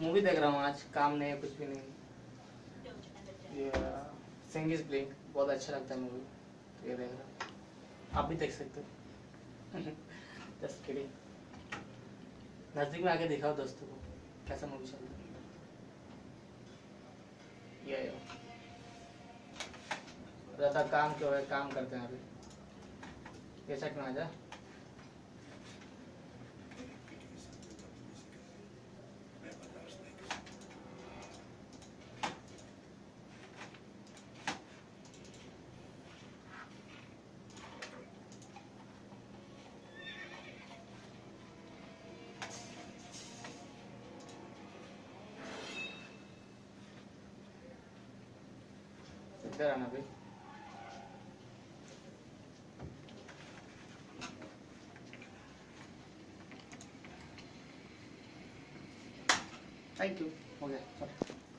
Movie देख रहा हूँ आज, काम नहीं है कुछ भी नहीं। ये सिंग इज प्लेइंग, बहुत अच्छा लगता है मूवी, तो ये देख रहा हूँ। आप भी देख सकते हो। Just kidding. नजदीक में आके दिखाओ दोस्तों को कैसा मूवी चल रहा है। ये रहता काम क्यों है, काम करते हैं अभी। ये सेट में आ जा। इधर आना भाई। थैंक यू, हो गया चलो।